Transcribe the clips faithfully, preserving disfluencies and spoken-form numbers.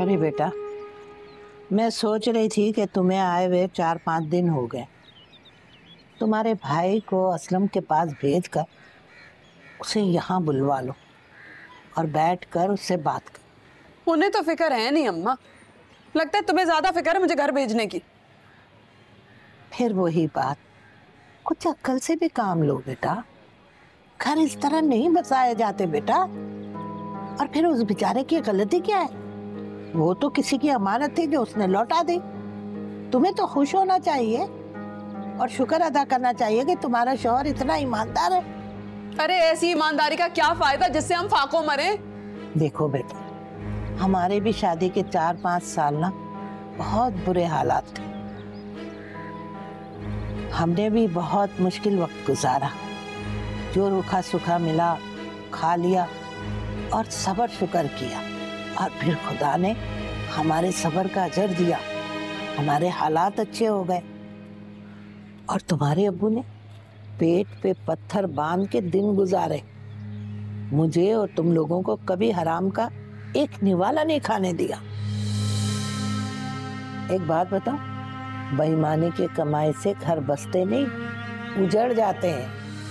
अरे बेटा, मैं सोच रही थी कि तुम्हें आए हुए चार पाँच दिन हो गए। तुम्हारे भाई को असलम के पास भेजकर उसे यहाँ बुलवा लो और बैठकर उससे बात करो। उन्हें तो फिक्र है नहीं अम्मा, लगता है तुम्हें ज्यादा फिक्र है मुझे घर भेजने की। फिर वही बात, कुछ अक्ल से भी काम लो बेटा। घर इस तरह नहीं बसाए जाते बेटा। और फिर उस बेचारे की गलती क्या है? वो तो किसी की अमानत थी जो उसने लौटा दी। तुम्हें तो खुश होना चाहिए और शुक्र अदा करना चाहिए कि तुम्हारा शौहर इतना ईमानदार है। अरे ऐसी ईमानदारी का क्या फायदा जिससे हम फाको मरे? देखो बेटा, हमारे भी शादी के चार पांच साल ना बहुत बुरे हालात थे। हमने भी बहुत मुश्किल वक्त गुजारा। जो रूखा सूखा मिला खा लिया और सब्र शुक्र किया, और फिर खुदा ने हमारे सब्र का अजर दिया। हमारे हालात अच्छे हो गए। और तुम्हारे अब्बू ने पेट पे पत्थर बांध के दिन गुजारे। मुझे और तुम लोगों को कभी हराम का एक निवाला नहीं खाने दिया। एक बात बताओ, बेईमानी की कमाई से घर बसते नहीं, उजड़ जाते हैं।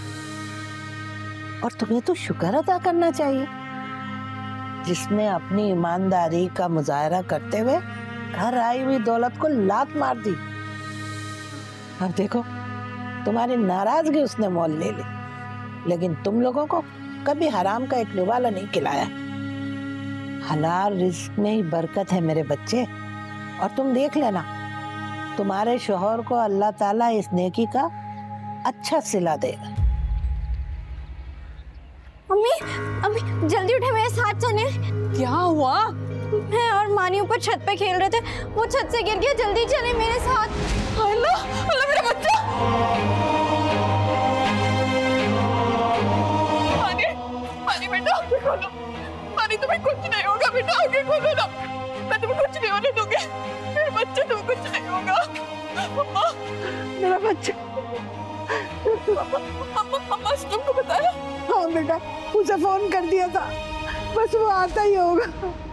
और तुम्हें तो शुक्र अदा करना चाहिए जिसने अपनी ईमानदारी का मुजाहरा करते हुए घर आई हुई दौलत को लात मार दी। अब देखो, तुम्हारी नाराजगी उसने मोल ले ली, लेकिन तुम लोगों को कभी हराम का एक निवाला नहीं खिलाया। हलाल रिस्क में ही बरकत है मेरे बच्चे। और तुम देख लेना, तुम्हारे शौहर को अल्लाह ताला इस नेकी का अच्छा सिला देगा। अम्मी, अम्मी जल्दी उठे, मेरे साथ चले। क्या हुआ? मैं और मानी ऊपर छत पे खेल रहे थे, वो छत से गिर गया। जल्दी चले मेरे साथ। अल्लाह, अल्लाह मेरा बच्चा। मानी, मानी बेटा आगे खोलो। मानी तुम्हें कुछ नहीं होगा बेटा, आगे खोलो ना। मैं तुम्हें कुछ नहीं होने दूंगी। मेरे बच्चे तुम्हें कुछ नहीं होगा। अम्मा, मेरा बच्चा। अम्मा, अम्मा असलम को बताया? हाँ बेटा, उसे फोन कर दिया था, बस वो आता ही होगा।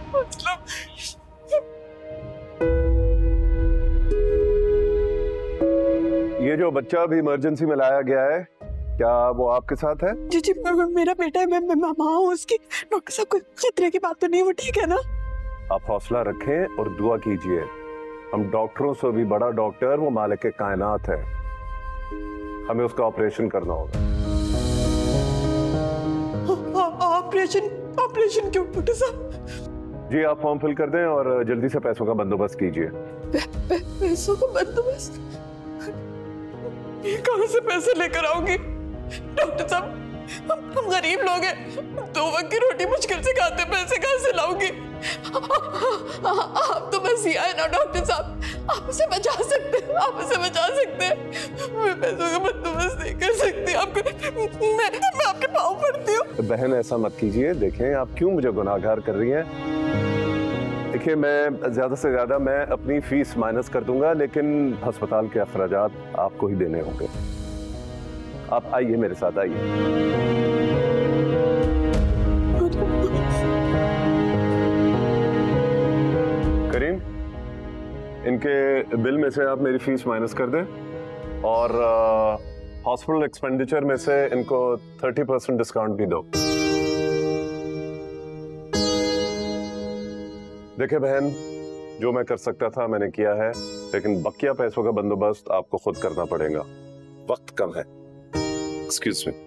ये जो बच्चा अभी इमरजेंसी में लाया गया है, क्या वो आपके साथ है? जी जी, मेरा बेटा है। मैं मैं माँ हूँ उसकी। डॉक्टर साहब, कोई खतरे की बात तो नहीं, वो ठीक है ना? आप हौसला रखें और दुआ कीजिए। हम डॉक्टरों से भी बड़ा डॉक्टर वो मालिक कायनात है। हमें उसका ऑपरेशन करना होगा। ऑपरेशन? ऑपरेशन क्यों डॉक्टर साहब? जी, आप फॉर्म फिल कर दें और जल्दी से पैसों का बंदोबस्त कीजिए। पैसों का बंदोबस्त? कहाँ से पैसे लेकर आऊंगी डॉक्टर साहब? हम, हम गरीब लोग हैं, दो वक्त की रोटी मुश्किल से खाते, पैसे कहाँ से लाऊंगी? आप तो बस ही आए ना डॉक्टर साहब, आप उसे बचा सकते हैं, आप उसे बचा सकते हैं। मैं पैसों का बंदोबस्त नहीं कर सकती। आपको मैं, मैं आपके पाँव पड़ती हूँ। बहन, ऐसा मत कीजिए। देखें, आप क्यों मुझे गुनाहगार कर रही हैं? देखिए, मैं ज्यादा से ज्यादा मैं अपनी फीस माइनस कर दूंगा, लेकिन अस्पताल के अखराजात आपको ही देने होंगे। आप आइए, मेरे साथ आइए। करीम, इनके बिल में से आप मेरी फीस माइनस कर दें और हॉस्पिटल एक्सपेंडिचर में से इनको थर्टी परसेंट डिस्काउंट भी दो। देखिए बहन, जो मैं कर सकता था मैंने किया है, लेकिन बकिया पैसों का बंदोबस्त आपको खुद करना पड़ेगा। वक्त कम है। Excuse me.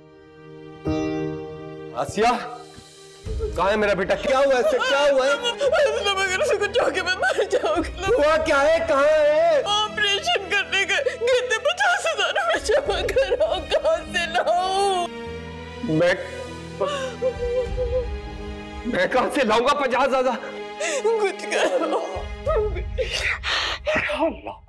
आसिया, कहाँ है मेरा बेटा? क्या हुआ इससे? क्या हुआ है? अगर से कुछ होके मैं मर जाऊंगी। हुआ क्या है? कहाँ है? ऑपरेशन करने गए, कहते पचास हजार रुपए जमा कराओ। कहाँ से लाऊं? मैं मैं कहाँ से लाऊंगा पचास हजार? कुछ करो। अल्लाह